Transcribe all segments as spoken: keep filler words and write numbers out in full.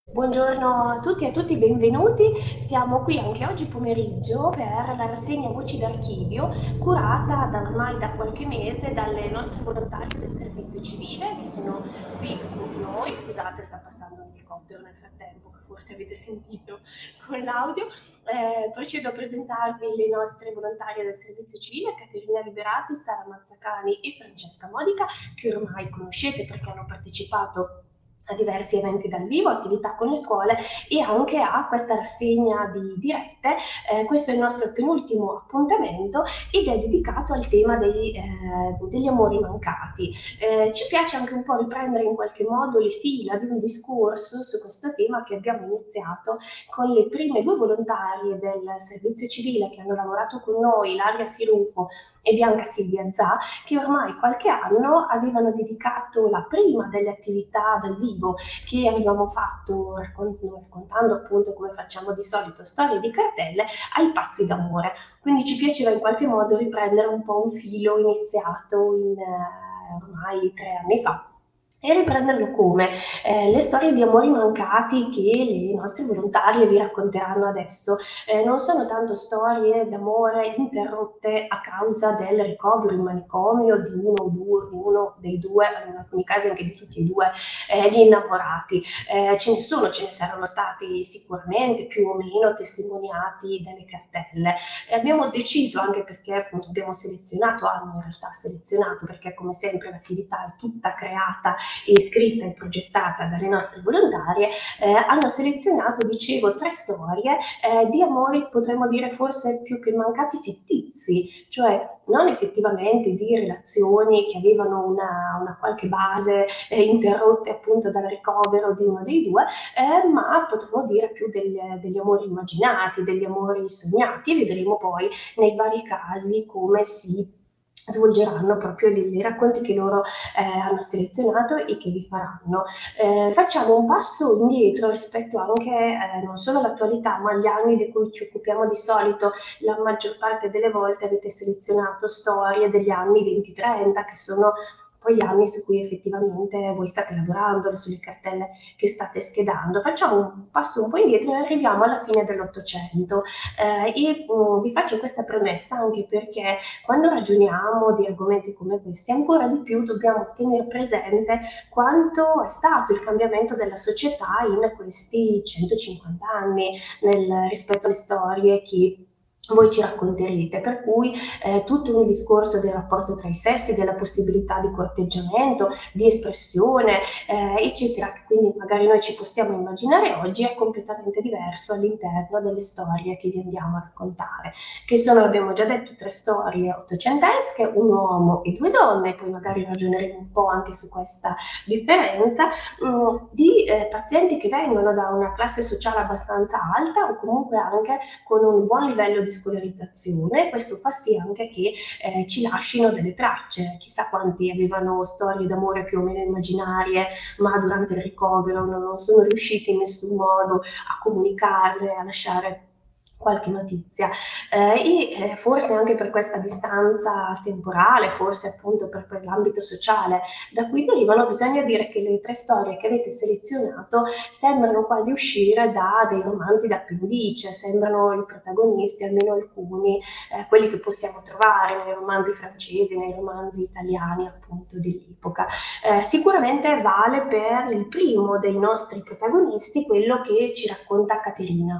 Buongiorno a tutti e a tutti, benvenuti. Siamo qui anche oggi pomeriggio per la rassegna Voci d'Archivio, curata da ormai da qualche mese dalle nostre volontarie del servizio civile che sono qui con noi. Scusate, sta passando un elicottero nel frattempo, che forse avete sentito con l'audio. Eh, procedo a presentarvi le nostre volontarie del servizio civile, Caterina Liberati, Sara Mazzacani e Francesca Modica, che ormai conoscete perché hanno partecipato a diversi eventi dal vivo, attività con le scuole e anche a questa rassegna di dirette. Eh, questo è il nostro penultimo appuntamento ed è dedicato al tema dei, eh, degli amori mancati. Eh, ci piace anche un po' riprendere in qualche modo le fila di un discorso su questo tema che abbiamo iniziato con le prime due volontarie del servizio civile che hanno lavorato con noi, Ilaria Sirufo e Bianca Silvia Zà, che ormai qualche anno avevano dedicato la prima delle attività dal vivo che avevamo fatto raccontando appunto come facciamo di solito storie di cartelle ai pazzi d'amore. Quindi ci piaceva in qualche modo riprendere un po' un filo iniziato in, eh, ormai tre anni fa e riprenderlo come eh, le storie di amori mancati che le nostre volontarie vi racconteranno adesso. Eh, non sono tanto storie d'amore interrotte a causa del ricovero in manicomio di uno, o due, di uno dei due, in alcuni casi anche di tutti e due eh, gli innamorati. Eh, ce ne sono, ce ne saranno stati sicuramente più o meno testimoniati dalle cartelle. E abbiamo deciso, anche perché abbiamo selezionato, hanno in realtà selezionato, perché come sempre l'attività è tutta creata e scritta e progettata dalle nostre volontarie, eh, hanno selezionato, dicevo, tre storie eh, di amori, potremmo dire forse più che mancati, fittizi, cioè non effettivamente di relazioni che avevano una, una qualche base eh, interrotte appunto dal ricovero di uno dei due, eh, ma potremmo dire più degli, degli amori immaginati, degli amori sognati, e vedremo poi nei vari casi come si svolgeranno proprio i racconti che loro eh, hanno selezionato e che vi faranno. Eh, facciamo un passo indietro rispetto anche eh, non solo all'attualità, ma agli anni di cui ci occupiamo di solito. La maggior parte delle volte avete selezionato storie degli anni venti trenta, che sono poi gli anni su cui effettivamente voi state lavorando, sulle cartelle che state schedando. Facciamo un passo un po' indietro e arriviamo alla fine dell'Ottocento. Eh, e mh, vi faccio questa premessa anche perché quando ragioniamo di argomenti come questi, ancora di più dobbiamo tenere presente quanto è stato il cambiamento della società in questi centocinquanta anni nel, rispetto alle storie che voi ci racconterete, per cui eh, tutto un discorso del rapporto tra i sessi, della possibilità di corteggiamento, di espressione, eh, eccetera, che quindi magari noi ci possiamo immaginare oggi, è completamente diverso all'interno delle storie che vi andiamo a raccontare, che sono, abbiamo già detto, tre storie ottocentesche, un uomo e due donne, poi magari ragioneremo un po' anche su questa differenza, mh, di eh, pazienti che vengono da una classe sociale abbastanza alta o comunque anche con un buon livello di scolarizzazione. Questo fa sì anche che eh, ci lasciano delle tracce, chissà quanti avevano storie d'amore più o meno immaginarie, ma durante il ricovero non, non sono riusciti in nessun modo a comunicarle, a lasciare qualche notizia. Eh, e eh, forse anche per questa distanza temporale, forse appunto per quell'ambito sociale da cui derivano, bisogna dire che le tre storie che avete selezionato sembrano quasi uscire da dei romanzi d'appendice, sembrano i protagonisti, almeno alcuni, eh, quelli che possiamo trovare nei romanzi francesi, nei romanzi italiani appunto dell'epoca. Eh, sicuramente vale per il primo dei nostri protagonisti, quello che ci racconta Caterina.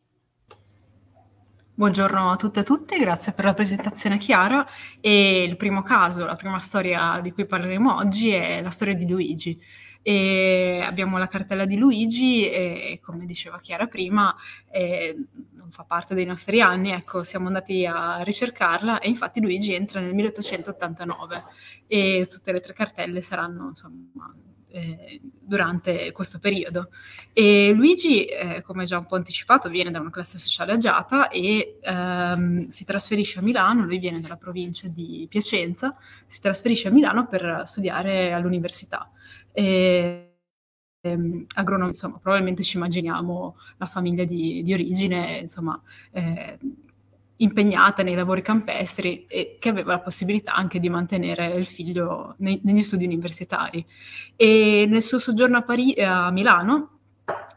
Buongiorno a tutte e tutti, grazie per la presentazione chiara. E il primo caso, la prima storia di cui parleremo oggi è la storia di Luigi. E abbiamo la cartella di Luigi e, come diceva Chiara prima, eh, non fa parte dei nostri anni, ecco, siamo andati a ricercarla e infatti Luigi entra nel milleottocentottantanove e tutte le tre cartelle saranno, insomma, eh, durante questo periodo. E Luigi, eh, come già un po' anticipato, viene da una classe sociale agiata e ehm, si trasferisce a Milano. Lui viene dalla provincia di Piacenza, si trasferisce a Milano per studiare all'università. E, ehm, agronomi, insomma, probabilmente ci immaginiamo la famiglia di, di origine, insomma, eh, impegnata nei lavori campestri e che aveva la possibilità anche di mantenere il figlio nei, negli studi universitari. E nel suo soggiorno a, Pari- a Milano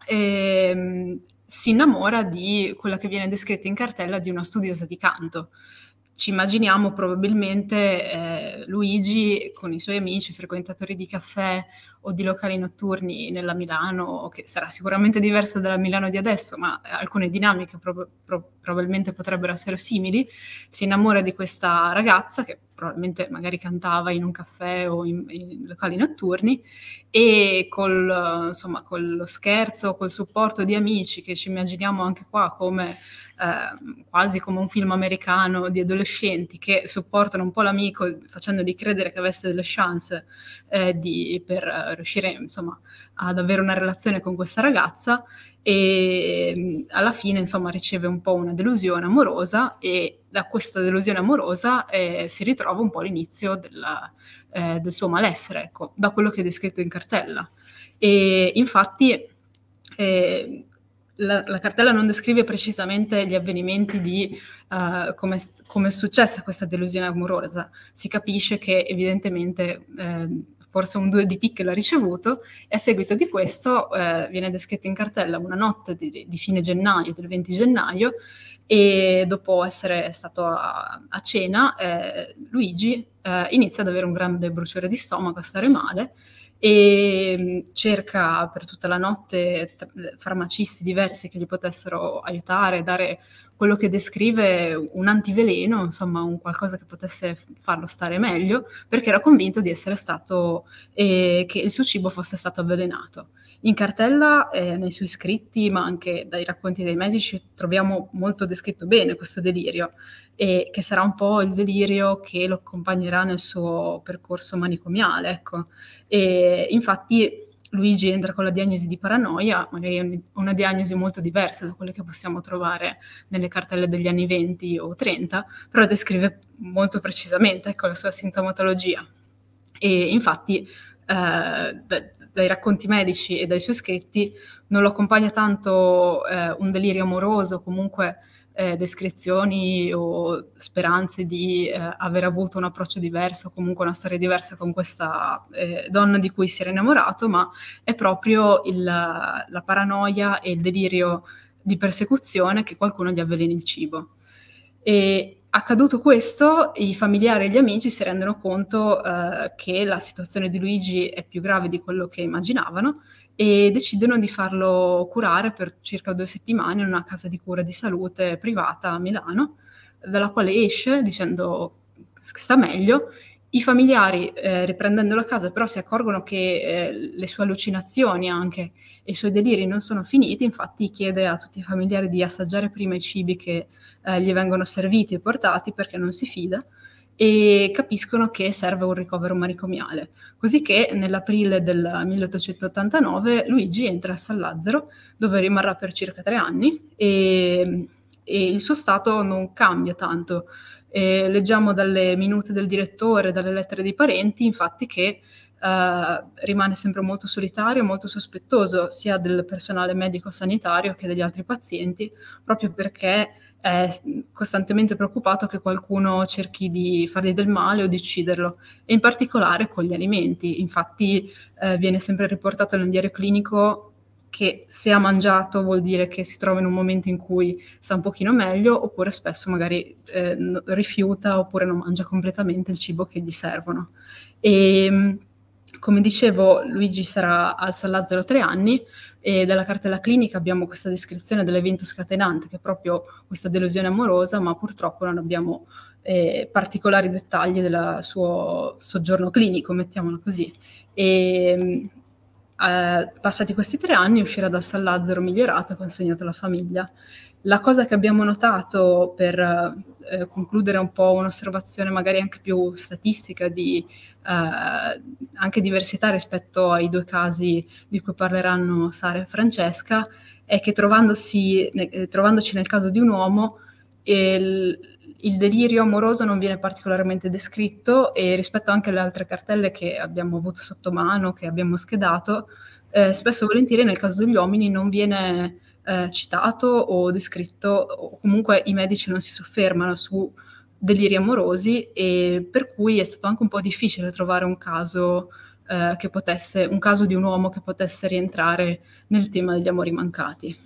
ehm, si innamora di quella che viene descritta in cartella di una studiosa di canto. Ci immaginiamo probabilmente eh, Luigi con i suoi amici, frequentatori di caffè o di locali notturni nella Milano, che sarà sicuramente diversa dalla Milano di adesso, ma alcune dinamiche pro- pro- probabilmente potrebbero essere simili. Si innamora di questa ragazza che probabilmente magari cantava in un caffè o in, in locali notturni, e col, insomma, con lo scherzo, col supporto di amici, che ci immaginiamo anche qua come eh, quasi come un film americano di adolescenti che supportano un po' l'amico facendogli credere che avesse delle chance eh, di, per eh, riuscire insomma ad avere una relazione con questa ragazza, e mh, alla fine insomma riceve un po' una delusione amorosa, e da questa delusione amorosa eh, si ritrova un po' l'inizio della, eh, del suo malessere, ecco, da quello che è descritto in cartella. E infatti eh, la, la cartella non descrive precisamente gli avvenimenti di uh, come, come è successa questa delusione amorosa. Si capisce che evidentemente eh, forse un due di picche l'ha ricevuto, e a seguito di questo eh, viene descritto in cartella una notte di, di fine gennaio, del venti gennaio, e dopo essere stato a, a cena eh, Luigi eh, inizia ad avere un grande bruciore di stomaco, a stare male, e cerca per tutta la notte farmacisti diversi che gli potessero aiutare, dare quello che descrive un antiveleno, insomma un qualcosa che potesse farlo stare meglio, perché era convinto di essere stato, eh, che il suo cibo fosse stato avvelenato. In cartella, eh, nei suoi scritti, ma anche dai racconti dei medici, troviamo molto descritto bene questo delirio, e che sarà un po' il delirio che lo accompagnerà nel suo percorso manicomiale, ecco. E infatti Luigi entra con la diagnosi di paranoia, magari una diagnosi molto diversa da quelle che possiamo trovare nelle cartelle degli anni venti o trenta, però descrive molto precisamente, ecco, la sua sintomatologia. E infatti eh, da, dai racconti medici e dai suoi scritti non lo accompagna tanto eh, un delirio amoroso, comunque eh, descrizioni o speranze di eh, aver avuto un approccio diverso, comunque una storia diversa con questa eh, donna di cui si era innamorato, ma è proprio il, la paranoia e il delirio di persecuzione che qualcuno gli avveleni il cibo. E accaduto questo, i familiari e gli amici si rendono conto eh, che la situazione di Luigi è più grave di quello che immaginavano, e decidono di farlo curare per circa due settimane in una casa di cura di salute privata a Milano, dalla quale esce dicendo che sta meglio. I familiari, eh, riprendendo la casa, però si accorgono che eh, le sue allucinazioni anche e i suoi deliri non sono finiti, infatti chiede a tutti i familiari di assaggiare prima i cibi che eh, gli vengono serviti e portati, perché non si fida, e capiscono che serve un ricovero manicomiale. Così che nell'aprile del milleottocentottantanove Luigi entra a San Lazzaro, dove rimarrà per circa tre anni, e, e il suo stato non cambia tanto. E leggiamo dalle minute del direttore, dalle lettere dei parenti, infatti, che Uh, rimane sempre molto solitario, molto sospettoso sia del personale medico-sanitario che degli altri pazienti, proprio perché è costantemente preoccupato che qualcuno cerchi di fargli del male o di ucciderlo, e in particolare con gli alimenti. Infatti uh, viene sempre riportato nel diario clinico che se ha mangiato vuol dire che si trova in un momento in cui sta un pochino meglio, oppure spesso magari eh, rifiuta oppure non mangia completamente il cibo che gli servono. E come dicevo, Luigi sarà al San Lazzaro tre anni, e dalla cartella clinica abbiamo questa descrizione dell'evento scatenante, che è proprio questa delusione amorosa, ma purtroppo non abbiamo eh, particolari dettagli del suo soggiorno clinico, mettiamolo così. E, eh, passati questi tre anni uscirà dal San Lazzaro migliorato e consegnato alla famiglia. La cosa che abbiamo notato, per eh, concludere un po' un'osservazione magari anche più statistica di eh, anche diversità rispetto ai due casi di cui parleranno Sara e Francesca, è che trovandosi, eh, trovandoci nel caso di un uomo, il, il delirio amoroso non viene particolarmente descritto, e rispetto anche alle altre cartelle che abbiamo avuto sotto mano, che abbiamo schedato, eh, spesso e volentieri nel caso degli uomini non viene Eh, citato o descritto, o comunque i medici non si soffermano su deliri amorosi, e per cui è stato anche un po' difficile trovare un caso eh, che potesse, un caso di un uomo che potesse rientrare nel tema degli amori mancati.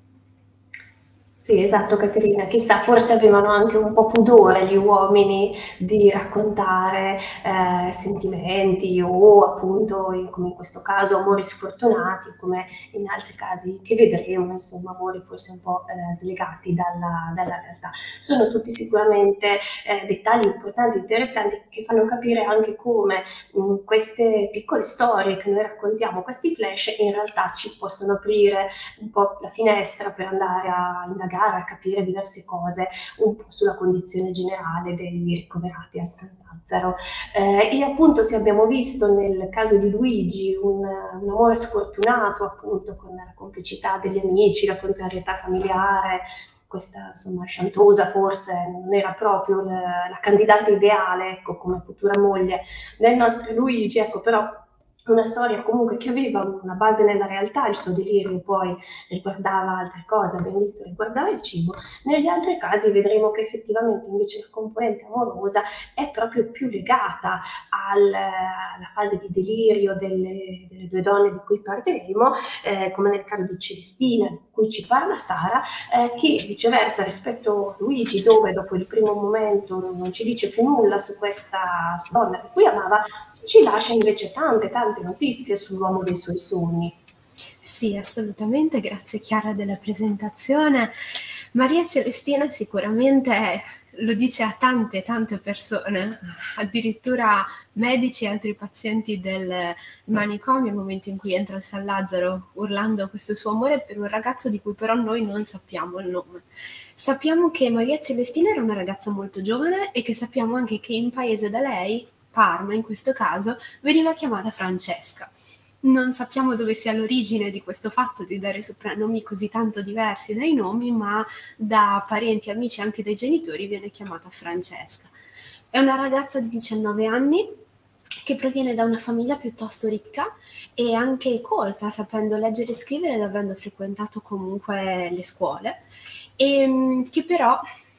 Sì, esatto Caterina, chissà, forse avevano anche un po' pudore gli uomini di raccontare eh, sentimenti o appunto, in- come in questo caso, amori sfortunati, come in altri casi che vedremo, insomma, amori forse un po' eh, slegati dalla, dalla realtà. Sono tutti sicuramente eh, dettagli importanti, interessanti, che fanno capire anche come mh, queste piccole storie che noi raccontiamo, questi flash, in realtà ci possono aprire un po' la finestra per andare a indagare, a capire diverse cose un po' sulla condizione generale dei ricoverati al San Lazzaro. Eh, e appunto se abbiamo visto nel caso di Luigi un, un amore sfortunato appunto con la complicità degli amici, la contrarietà familiare, questa insomma sciantosa forse non era proprio la, la candidata ideale ecco, come futura moglie del nostro Luigi, ecco però una storia comunque che aveva una base nella realtà, il suo delirio poi riguardava altre cose, abbiamo visto riguardava il cibo, negli altri casi vedremo che effettivamente invece la componente amorosa è proprio più legata al, alla fase di delirio delle, delle due donne di cui parleremo, eh, come nel caso di Celestina, di cui ci parla Sara, eh, che viceversa rispetto a Luigi, dove dopo il primo momento non ci dice più nulla su questa donna di cui amava, ci lascia invece tante tante notizie sull'uomo dei suoi sogni. Sì, assolutamente, grazie Chiara della presentazione. Maria Celestina sicuramente lo dice a tante tante persone, addirittura medici e altri pazienti del manicomio nel momento in cui entra al San Lazzaro urlando questo suo amore per un ragazzo di cui però noi non sappiamo il nome. Sappiamo che Maria Celestina era una ragazza molto giovane e che sappiamo anche che in paese da lei, Parma in questo caso, veniva chiamata Francesca. Non sappiamo dove sia l'origine di questo fatto di dare soprannomi così tanto diversi dai nomi, ma da parenti, amici e anche dai genitori viene chiamata Francesca. È una ragazza di diciannove anni che proviene da una famiglia piuttosto ricca e anche colta, sapendo leggere e scrivere ed avendo frequentato comunque le scuole, e che però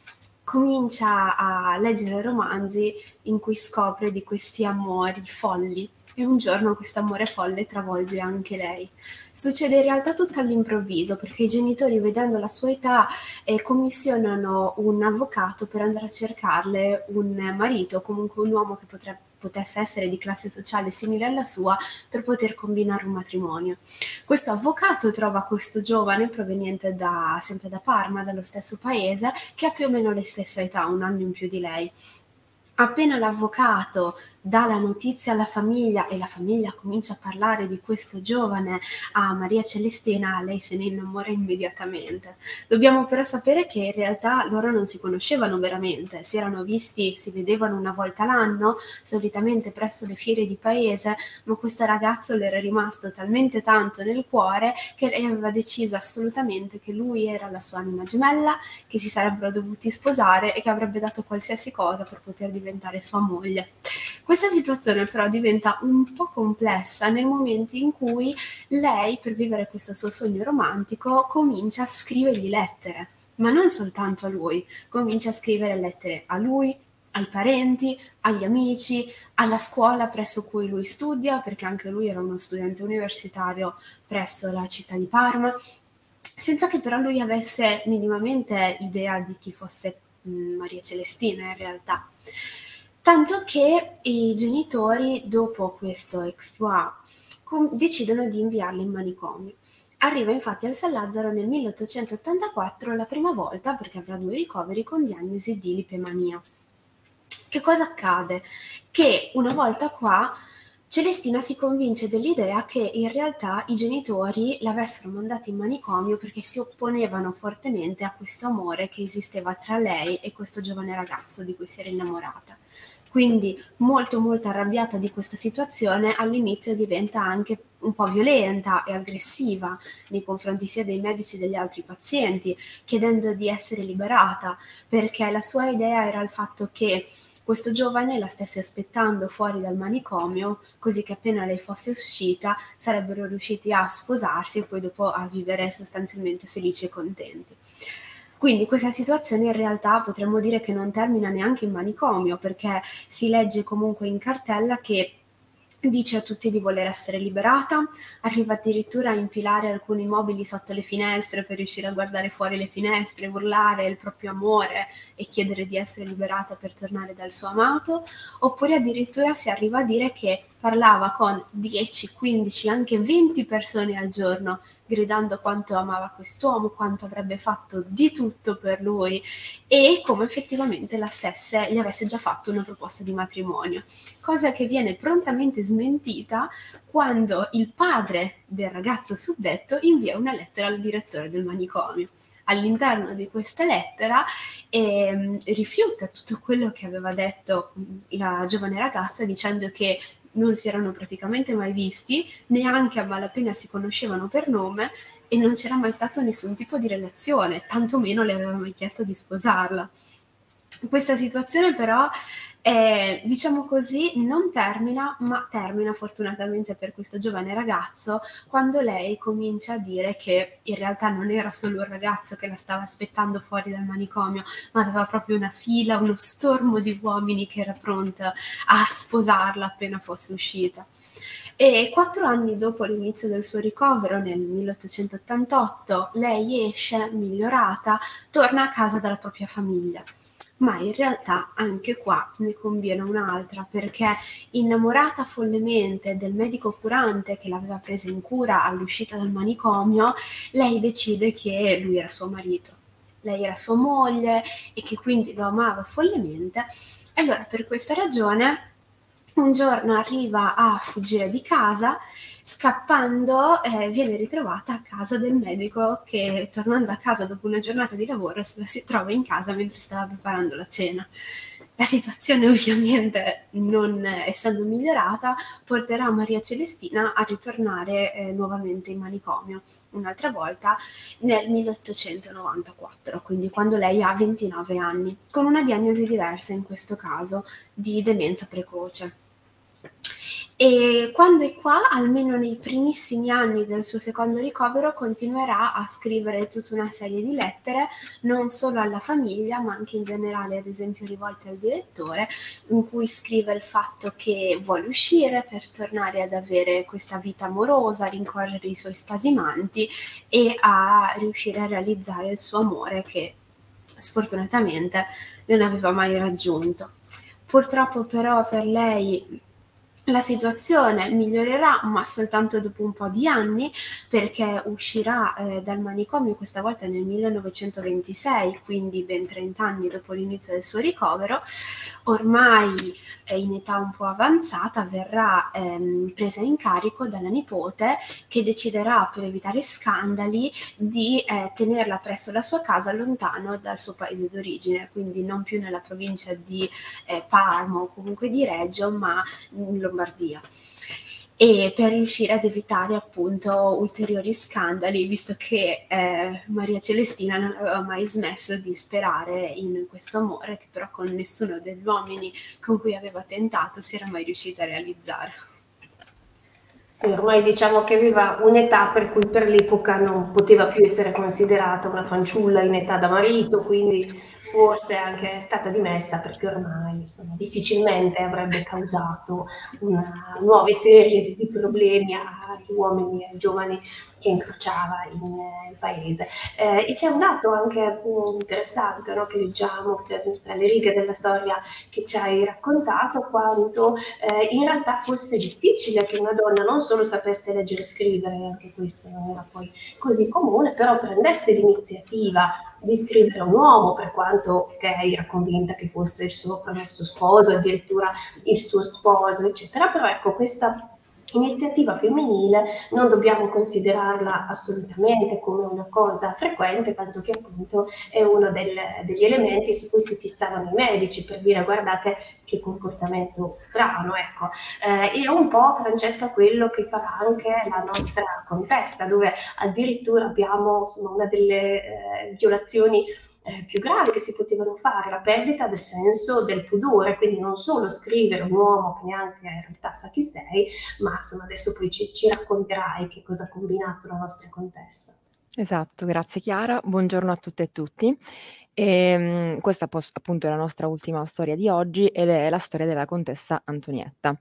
comincia a leggere romanzi in cui scopre di questi amori folli. E un giorno questo amore folle travolge anche lei. Succede in realtà tutto all'improvviso, perché i genitori, vedendo la sua età, eh, commissionano un avvocato per andare a cercarle un marito, comunque un uomo che potrebbe, potesse essere di classe sociale simile alla sua, per poter combinare un matrimonio. Questo avvocato trova questo giovane proveniente da, sempre da Parma, dallo stesso paese, che ha più o meno la stessa età, un anno in più di lei. Appena l'avvocato dà la notizia alla famiglia e la famiglia comincia a parlare di questo giovane a Maria Celestina, lei se ne innamora immediatamente. Dobbiamo però sapere che in realtà loro non si conoscevano veramente, si erano visti, si vedevano una volta l'anno, solitamente presso le fiere di paese, ma questo ragazzo le era rimasto talmente tanto nel cuore che lei aveva deciso assolutamente che lui era la sua anima gemella, che si sarebbero dovuti sposare e che avrebbe dato qualsiasi cosa per poter diventare sua moglie. Questa situazione però diventa un po' complessa nel momento in cui lei, per vivere questo suo sogno romantico, comincia a scrivergli lettere, ma non soltanto a lui, comincia a scrivere lettere a lui, ai parenti, agli amici, alla scuola presso cui lui studia, perché anche lui era uno studente universitario presso la città di Parma, senza che però lui avesse minimamente idea di chi fosse mh, Maria Celestina in realtà. Tanto che i genitori, dopo questo exploit, com- decidono di inviarlo in manicomio. Arriva infatti al San Lazzaro nel milleottocentottantaquattro la prima volta, perché avrà due ricoveri, con diagnosi di lipemania. Che cosa accade? Che una volta qua Celestina si convince dell'idea che in realtà i genitori l'avessero mandata in manicomio perché si opponevano fortemente a questo amore che esisteva tra lei e questo giovane ragazzo di cui si era innamorata. Quindi molto molto arrabbiata di questa situazione, all'inizio diventa anche un po' violenta e aggressiva nei confronti sia dei medici che degli altri pazienti, chiedendo di essere liberata, perché la sua idea era il fatto che questo giovane la stesse aspettando fuori dal manicomio, così che appena lei fosse uscita sarebbero riusciti a sposarsi e poi dopo a vivere sostanzialmente felici e contenti. Quindi questa situazione in realtà potremmo dire che non termina neanche in manicomio, perché si legge comunque in cartella che dice a tutti di voler essere liberata, arriva addirittura a impilare alcuni mobili sotto le finestre per riuscire a guardare fuori le finestre, urlare il proprio amore e chiedere di essere liberata per tornare dal suo amato, oppure addirittura si arriva a dire che parlava con dieci, quindici, anche venti persone al giorno, gridando quanto amava quest'uomo, quanto avrebbe fatto di tutto per lui e come effettivamente la stessa gli avesse già fatto una proposta di matrimonio, cosa che viene prontamente smentita quando il padre del ragazzo suddetto invia una lettera al direttore del manicomio. All'interno di questa lettera eh, rifiuta tutto quello che aveva detto la giovane ragazza, dicendo che non si erano praticamente mai visti, neanche a malapena si conoscevano per nome e non c'era mai stato nessun tipo di relazione, tantomeno le aveva mai chiesto di sposarla. Questa situazione però, eh, diciamo così, non termina, ma termina fortunatamente per questo giovane ragazzo quando lei comincia a dire che in realtà non era solo un ragazzo che la stava aspettando fuori dal manicomio, ma aveva proprio una fila, uno stormo di uomini che era pronta a sposarla appena fosse uscita. E quattro anni dopo l'inizio del suo ricovero, nel milleottocentottantotto, lei esce migliorata, torna a casa dalla propria famiglia. Ma in realtà anche qua ne conviene un'altra, perché innamorata follemente del medico curante che l'aveva presa in cura all'uscita dal manicomio, lei decide che lui era suo marito, lei era sua moglie e che quindi lo amava follemente. E allora per questa ragione un giorno arriva a fuggire di casa, scappando eh, viene ritrovata a casa del medico che, tornando a casa dopo una giornata di lavoro, se la si trova in casa mentre stava preparando la cena. La situazione ovviamente, non essendo migliorata, porterà Maria Celestina a ritornare eh, nuovamente in manicomio, un'altra volta nel milleottocentonovantaquattro, quindi quando lei ha ventinove anni, con una diagnosi diversa in questo caso, di demenza precoce. E quando è qua, almeno nei primissimi anni del suo secondo ricovero, continuerà a scrivere tutta una serie di lettere, non solo alla famiglia, ma anche in generale, ad esempio rivolte al direttore, in cui scrive il fatto che vuole uscire per tornare ad avere questa vita amorosa, a rincorrere i suoi spasimanti e a riuscire a realizzare il suo amore che sfortunatamente non aveva mai raggiunto. Purtroppo però per lei la situazione migliorerà, ma soltanto dopo un po' di anni, perché uscirà eh, dal manicomio questa volta nel millenovecentoventisei, quindi ben trenta anni dopo l'inizio del suo ricovero. Ormai eh, in età un po' avanzata verrà ehm, presa in carico dalla nipote, che deciderà, per evitare scandali, di eh, tenerla presso la sua casa, lontano dal suo paese d'origine, quindi non più nella provincia di eh, Parma o comunque di Reggio, ma in Lombardia, e per riuscire ad evitare appunto ulteriori scandali, visto che eh, Maria Celestina non aveva mai smesso di sperare in questo amore che però con nessuno degli uomini con cui aveva tentato si era mai riuscita a realizzare. Sì, ormai diciamo che aveva un'età per cui per l'epoca non poteva più essere considerata una fanciulla in età da marito, quindi forse anche è stata dimessa perché ormai insomma, difficilmente avrebbe causato una nuova serie di problemi agli uomini e ai giovani che incrociava in eh, paese. Eh, e c'è un dato anche mh, interessante, no, che leggiamo cioè, tra le righe della storia che ci hai raccontato, quanto eh, in realtà fosse difficile che una donna non solo sapesse leggere e scrivere, anche questo non era poi così comune, però prendesse l'iniziativa di scrivere a un uomo, per quanto ok, era convinta che fosse il suo promesso sposo, addirittura il suo sposo, eccetera, però ecco questa iniziativa femminile non dobbiamo considerarla assolutamente come una cosa frequente, tanto che appunto è uno del, degli elementi su cui si fissavano i medici per dire guardate che comportamento strano, ecco. Eh, e un po', Francesca, quello che farà anche la nostra contessa, dove addirittura abbiamo insomma, una delle eh, violazioni Eh, più gravi che si potevano fare, la perdita del senso del pudore, quindi non solo scrivere un uomo che neanche in realtà sa chi sei, ma insomma adesso poi ci, ci racconterai che cosa ha combinato la nostra contessa. Esatto, grazie Chiara, buongiorno a tutte e tutti. E, questa appunto è la nostra ultima storia di oggi ed è la storia della contessa Antonietta.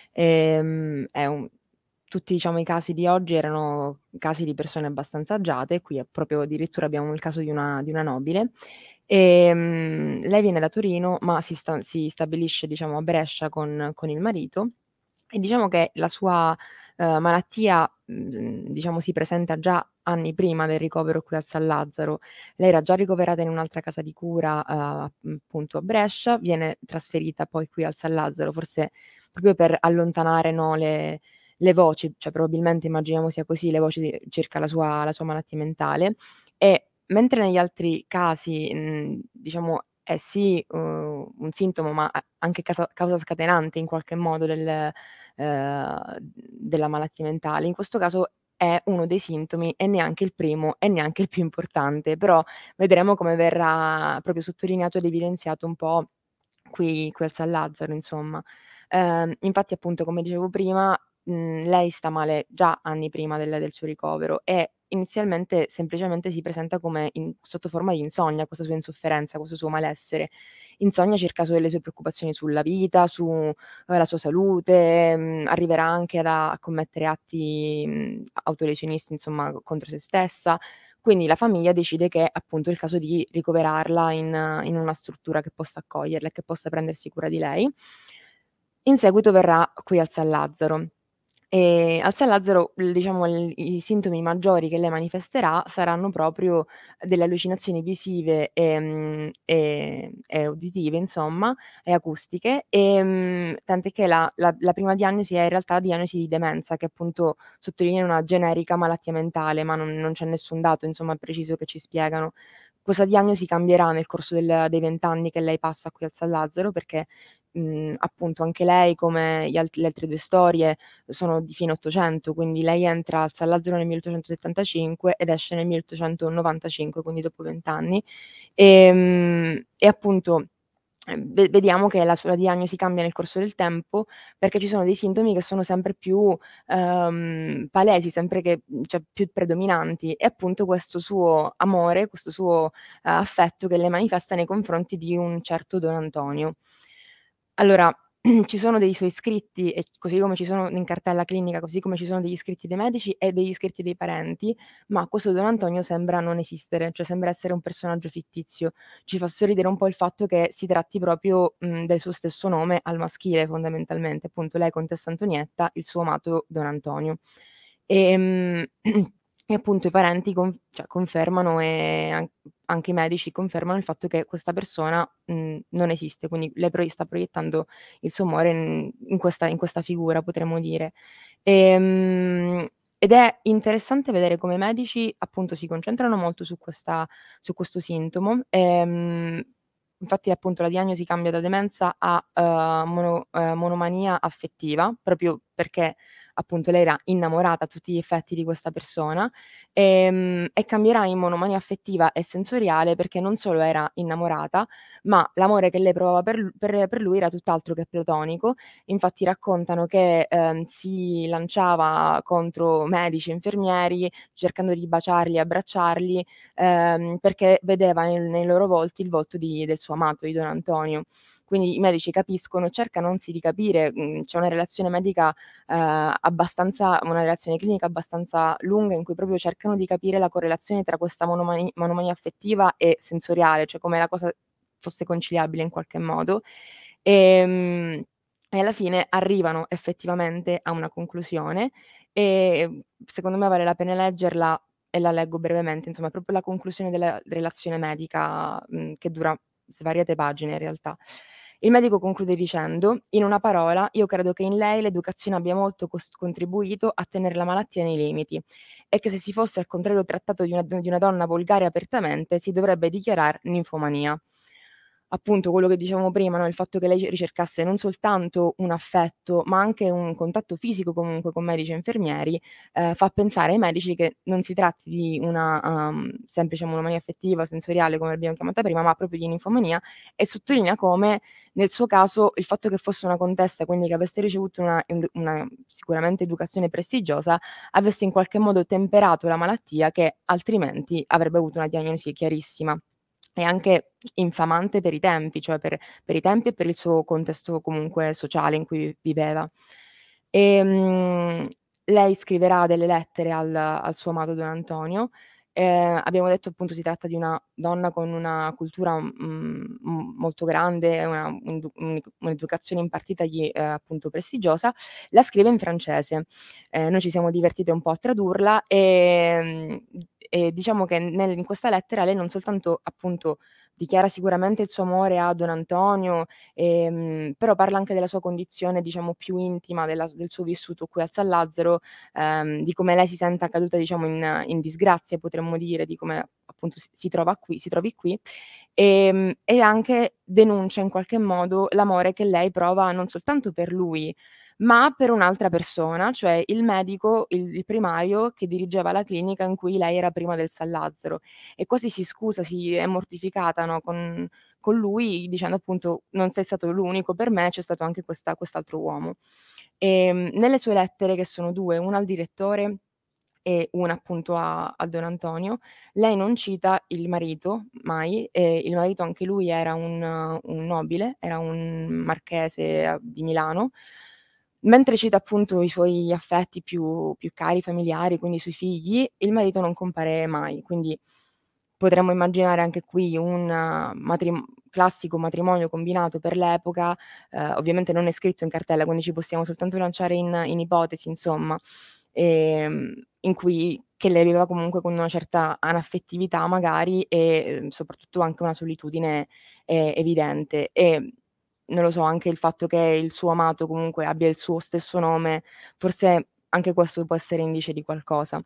E, è un, tutti diciamo, i casi di oggi erano casi di persone abbastanza agiate, qui è proprio addirittura abbiamo il caso di una, di una nobile. E, um, lei viene da Torino ma si, sta, si stabilisce diciamo, a Brescia con, con il marito e diciamo che la sua uh, malattia mh, diciamo, si presenta già anni prima del ricovero qui al San Lazzaro. Lei era già ricoverata in un'altra casa di cura uh, appunto a Brescia, viene trasferita poi qui al San Lazzaro, forse proprio per allontanare no, le, le voci, cioè probabilmente immaginiamo sia così, le voci circa la sua, la sua malattia mentale. E mentre negli altri casi, mh, diciamo, è sì uh, un sintomo, ma anche causa, causa scatenante in qualche modo del, uh, della malattia mentale, in questo caso è uno dei sintomi e neanche il primo e neanche il più importante, però vedremo come verrà proprio sottolineato ed evidenziato un po' qui, qui al San Lazzaro, insomma. Eh, infatti, appunto, come dicevo prima, mh, lei sta male già anni prima del, del suo ricovero e inizialmente semplicemente si presenta come in, sotto forma di insonnia, questa sua insofferenza, questo suo malessere. Insonnia circa le sue preoccupazioni sulla vita, sulla eh, sua salute, mh, arriverà anche ad, a commettere atti mh, autolesionisti, insomma, contro se stessa. Quindi la famiglia decide che è appunto il caso di ricoverarla in, in una struttura che possa accoglierla e che possa prendersi cura di lei. In seguito verrà qui al San Lazzaro. E al San Lazzaro, diciamo, il, i sintomi maggiori che lei manifesterà saranno proprio delle allucinazioni visive e, e, e uditive, insomma, e acustiche, e tant'è che la, la, la prima diagnosi è in realtà diagnosi di demenza, che appunto sottolinea una generica malattia mentale, ma non, non c'è nessun dato, insomma, preciso che ci spiegano. Questa diagnosi cambierà nel corso del, dei vent'anni che lei passa qui al San Lazzaro, perché mh, appunto anche lei, come gli alt- le altre due storie, sono di fine Ottocento, quindi lei entra al San Lazzaro nel milleottocentosettantacinque ed esce nel milleottocentonovantacinque, quindi dopo vent'anni. E, mh, e appunto vediamo che la sua diagnosi cambia nel corso del tempo perché ci sono dei sintomi che sono sempre più um, palesi, sempre che, cioè, più predominanti, e appunto questo suo amore, questo suo uh, affetto che lei manifesta nei confronti di un certo Don Antonio. Allora, ci sono dei suoi scritti, e così come ci sono in cartella clinica, così come ci sono degli scritti dei medici e degli scritti dei parenti, ma questo Don Antonio sembra non esistere, cioè sembra essere un personaggio fittizio. Ci fa sorridere un po' il fatto che si tratti proprio mh, del suo stesso nome al maschile, fondamentalmente, appunto lei Contessa Antonietta, il suo amato Don Antonio. E, mh, e appunto i parenti con, cioè, confermano e an- anche i medici confermano il fatto che questa persona mh, non esiste, quindi lei pro- sta proiettando il suo amore in, in, questa, in questa figura, potremmo dire. E, mh, ed è interessante vedere come i medici appunto si concentrano molto su, questa, su questo sintomo. E, mh, infatti appunto la diagnosi cambia da demenza a uh, mono, uh, monomania affettiva, proprio perché appunto lei era innamorata a tutti gli effetti di questa persona, e, e cambierà in monomania affettiva e sensoriale perché non solo era innamorata, ma l'amore che lei provava per, per, per lui era tutt'altro che platonico. Infatti raccontano che ehm, si lanciava contro medici e infermieri cercando di baciarli e abbracciarli ehm, perché vedeva nel, nei loro volti il volto di, del suo amato, di Don Antonio. Quindi i medici capiscono, cercano anzi di capire, mh, c'è una relazione medica eh, abbastanza, una relazione clinica abbastanza lunga in cui proprio cercano di capire la correlazione tra questa monomania, monomania affettiva e sensoriale, cioè come la cosa fosse conciliabile in qualche modo. E, mh, e alla fine arrivano effettivamente a una conclusione e secondo me vale la pena leggerla e la leggo brevemente, insomma, è proprio la conclusione della relazione medica mh, che dura svariate pagine in realtà. Il medico conclude dicendo: in una parola, io credo che in lei l'educazione abbia molto cos- contribuito a tenere la malattia nei limiti e che se si fosse al contrario trattato di una, di una donna volgare apertamente si dovrebbe dichiarare ninfomania. Appunto quello che dicevamo prima, no? Il fatto che lei ricercasse non soltanto un affetto, ma anche un contatto fisico comunque con medici e infermieri, eh, fa pensare ai medici che non si tratti di una um, semplice monomania affettiva, sensoriale, come l'abbiamo chiamata prima, ma proprio di ninfomania, e sottolinea come nel suo caso il fatto che fosse una contessa, quindi che avesse ricevuto una, una sicuramente educazione prestigiosa, avesse in qualche modo temperato la malattia che altrimenti avrebbe avuto una diagnosi chiarissima. è anche infamante per i tempi, cioè per, per i tempi e per il suo contesto comunque sociale in cui viveva. E, mh, lei scriverà delle lettere al, al suo amato Don Antonio. Eh, abbiamo detto appunto si tratta di una donna con una cultura mh, molto grande, una, un, un'educazione impartitagli eh, appunto prestigiosa. La scrive in francese. Eh, noi ci siamo divertite un po' a tradurla e, e diciamo che nel, in questa lettera lei non soltanto appunto dichiara sicuramente il suo amore a Don Antonio, ehm, però parla anche della sua condizione, diciamo, più intima, della, del suo vissuto qui al San Lazzaro, ehm, di come lei si senta caduta, diciamo, in, in disgrazia, potremmo dire, di come appunto si, si trova qui, si trovi qui, e, e anche denuncia in qualche modo l'amore che lei prova non soltanto per lui, ma per un'altra persona, cioè il medico, il, il primario che dirigeva la clinica in cui lei era prima del San Lazzaro, e quasi si scusa, si è mortificata, no, con, con lui, dicendo appunto non sei stato l'unico per me, c'è stato anche questa, quest'altro uomo. E, nelle sue lettere, che sono due, una al direttore e una appunto a, a Don Antonio, lei non cita il marito mai, e il marito anche lui era un, un nobile, era un marchese di Milano, mentre cita appunto i suoi affetti più, più cari, familiari, quindi i suoi figli, il marito non compare mai, quindi potremmo immaginare anche qui un matrim- classico matrimonio combinato per l'epoca, eh, ovviamente non è scritto in cartella, quindi ci possiamo soltanto lanciare in, in ipotesi, insomma, ehm, in cui che lei viveva comunque con una certa anaffettività magari e eh, soprattutto anche una solitudine eh, evidente. E non lo so, anche il fatto che il suo amato comunque abbia il suo stesso nome, forse anche questo può essere indice di qualcosa.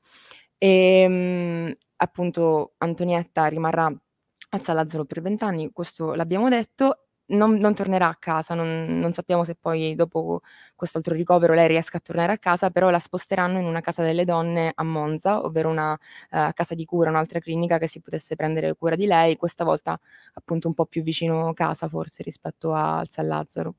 E appunto Antonietta rimarrà a San Lazzaro per vent'anni, questo l'abbiamo detto, non, non tornerà a casa, non, non sappiamo se poi dopo quest'altro ricovero lei riesca a tornare a casa, però la sposteranno in una casa delle donne a Monza, ovvero una uh, casa di cura, un'altra clinica che si potesse prendere cura di lei, questa volta appunto un po' più vicino casa forse rispetto a, al San Lazzaro.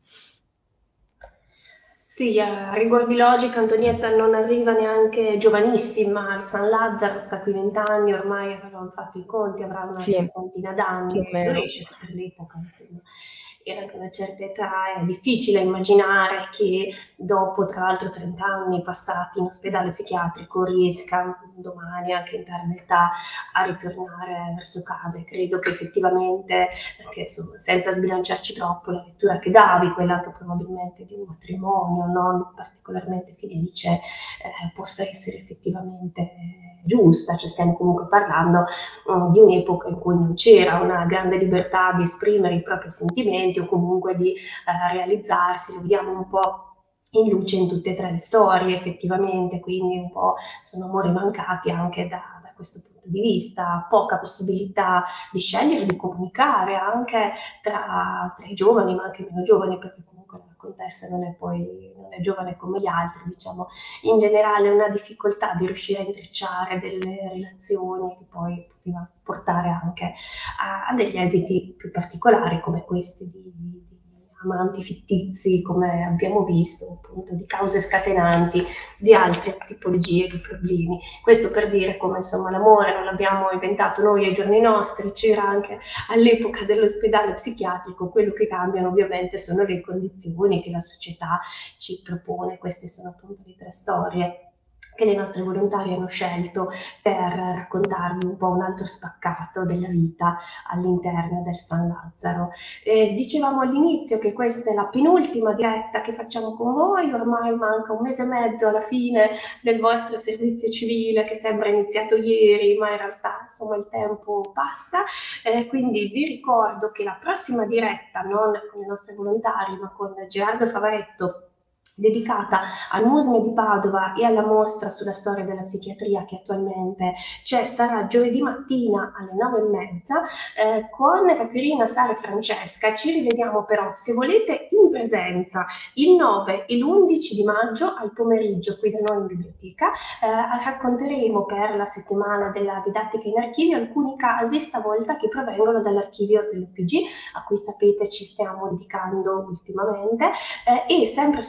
Sì, a rigor di logica Antonietta non arriva neanche giovanissima al San Lazzaro, sta qui vent'anni, ormai avevamo fatto i conti, avrà una Sì, sessantina d'anni, più o meno. riesce per l'epoca, insomma, era anche una certa età, è difficile immaginare che dopo tra l'altro trenta anni passati in ospedale psichiatrico riesca domani anche in tarda età a ritornare verso casa, e credo che effettivamente, perché insomma senza sbilanciarci troppo, la lettura che davi, quella che probabilmente di un matrimonio non particolarmente felice, eh, possa essere effettivamente giusta, cioè stiamo comunque parlando um, di un'epoca in cui non c'era una grande libertà di esprimere i propri sentimenti o comunque di eh, realizzarsi, lo vediamo un po' in luce in tutte e tre le storie effettivamente, quindi un po' sono amori mancati anche da, da questo punto di vista, poca possibilità di scegliere, di comunicare anche tra, tra i giovani, ma anche meno giovani, perché comunque la contessa non è poi non è giovane come gli altri, diciamo, in generale una difficoltà di riuscire a intrecciare delle relazioni che poi poteva portare anche a, a degli esiti più particolari come questi di, di amanti fittizi, come abbiamo visto, appunto, di cause scatenanti, di altre tipologie di problemi. Questo per dire come insomma l'amore non l'abbiamo inventato noi ai giorni nostri, c'era anche all'epoca dell'ospedale psichiatrico, quello che cambiano ovviamente sono le condizioni che la società ci propone. Queste sono appunto le tre storie che le nostre volontarie hanno scelto per raccontarvi un po' un altro spaccato della vita all'interno del San Lazzaro. Eh, dicevamo all'inizio che questa è la penultima diretta che facciamo con voi, ormai manca un mese e mezzo alla fine del vostro servizio civile che sembra iniziato ieri, ma in realtà insomma il tempo passa, eh, quindi vi ricordo che la prossima diretta, non con i nostri volontari ma con Gerardo Favaretto, dedicata al Museo di Padova e alla mostra sulla storia della psichiatria che attualmente c'è, sarà giovedì mattina alle nove e mezza eh, con Caterina, Sara e Francesca. Ci rivediamo però, se volete, in presenza il nove e l'undici di maggio al pomeriggio qui da noi in biblioteca. Eh, racconteremo per la settimana della didattica in archivio alcuni casi stavolta che provengono dall'archivio dell'U P G, a cui sapete ci stiamo dedicando ultimamente, eh, e sempre su questi casi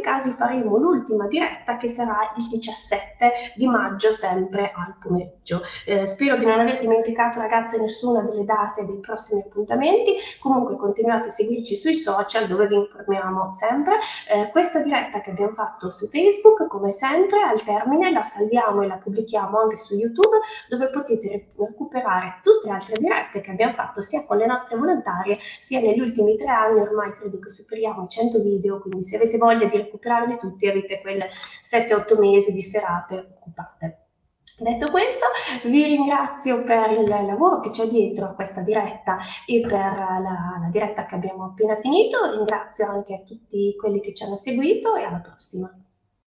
casi faremo l'ultima diretta che sarà il diciassette di maggio, sempre al pomeriggio. Eh, spero di non aver dimenticato, ragazze, nessuna delle date dei prossimi appuntamenti. Comunque continuate a seguirci sui social dove vi informiamo sempre. Eh, questa diretta che abbiamo fatto su Facebook, come sempre, al termine la salviamo e la pubblichiamo anche su YouTube, dove potete recuperare tutte le altre dirette che abbiamo fatto sia con le nostre volontarie sia negli ultimi tre anni. Ormai credo che superiamo i cento video, quindi se avete voglia di recuperarli tutti avete quelle sette otto mesi di serate occupate. Detto questo, vi ringrazio per il lavoro che c'è dietro a questa diretta e per la, la diretta che abbiamo appena finito. Ringrazio anche tutti quelli che ci hanno seguito e alla prossima.